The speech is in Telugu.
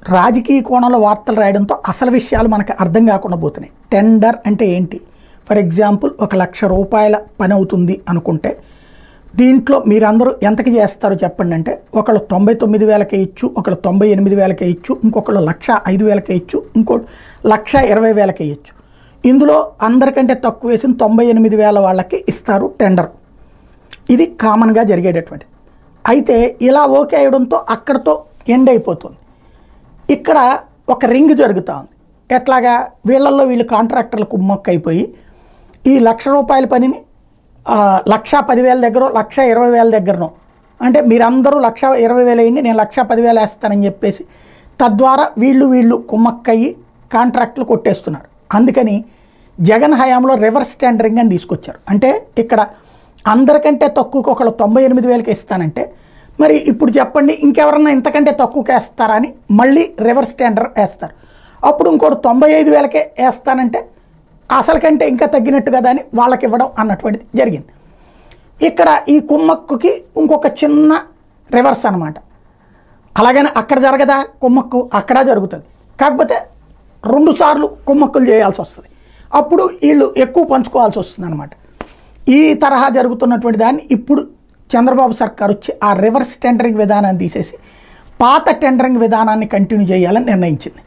రాజకీయ కోణంలో వార్తలు రాయడంతో అసలు విషయాలు మనకు అర్థం కాకుండా పోతున్నాయి. టెండర్ అంటే ఏంటి? ఫర్ ఎగ్జాంపుల్, 1,00,000 రూపాయల పని అవుతుంది అనుకుంటే దీంట్లో మీరందరూ ఎంతకి చేస్తారో చెప్పండి అంటే, ఒకళ్ళు 99,000కే ఇచ్చు, ఒకళ్ళు 98,000కే ఇచ్చు, ఇంకొకళ్ళు 1,05,000కే ఇచ్చు, ఇంకోటి 1,20,000కే ఇచ్చు. ఇందులో అందరికంటే తక్కువ వేసిన 98,000 వాళ్ళకి ఇస్తారు టెండర్. ఇది కామన్గా జరిగేటటువంటిది. అయితే ఇలా ఓకే అయ్యడంతో అక్కడతో ఎండ్ అయిపోతుంది. ఇక్కడ ఒక రింగ్ జరుగుతూ ఉంది. ఎట్లాగా? వీళ్ళల్లో వీళ్ళు కాంట్రాక్టర్లు కుమ్మక్క అయిపోయి ఈ 1,00,000 రూపాయల పనిని 1,10,000 దగ్గర 1,20,000 దగ్గరనో, అంటే మీరందరూ 1,20,000 అయ్యింది, నేను 1,10,000 వేస్తానని చెప్పేసి తద్వారా వీళ్ళు కుమ్మక్కయ్యి కాంట్రాక్టులు కొట్టేస్తున్నారు. అందుకని జగన్ హయాంలో రివర్స్ టెండరింగ్ అని తీసుకొచ్చారు. అంటే ఇక్కడ అందరికంటే తక్కువకి ఒకళ్ళు 98,000కి ఇస్తానంటే, మరి ఇప్పుడు చెప్పండి ఇంకెవరన్నా ఇంతకంటే తక్కువకి వేస్తారా అని మళ్ళీ రివర్స్ టెండర్ వేస్తారు. అప్పుడు ఇంకోటి 95,000కే వేస్తానంటే అసలు కంటే ఇంకా తగ్గినట్టు కదా అని వాళ్ళకి ఇవ్వడం అన్నటువంటిది జరిగింది. ఇక్కడ ఈ కుమ్మక్కుకి ఇంకొక చిన్న రివర్స్ అనమాట. అలాగని అక్కడ జరగదా కుమ్మక్కు? అక్కడ జరుగుతుంది. కాకపోతే 2 సార్లు కుమ్మక్కులు చేయాల్సి వస్తుంది. అప్పుడు వీళ్ళు ఎక్కువ పంచుకోవాల్సి వస్తుంది అనమాట. ఈ తరహా జరుగుతున్నటువంటి దాన్ని ఇప్పుడు చంద్రబాబు సర్కార్ వచ్చి ఆ రివర్స్ టెండరింగ్ విధానాన్ని తీసేసి పాత టెండరింగ్ విధానాన్ని కంటిన్యూ చేయాలని నిర్ణయించింది.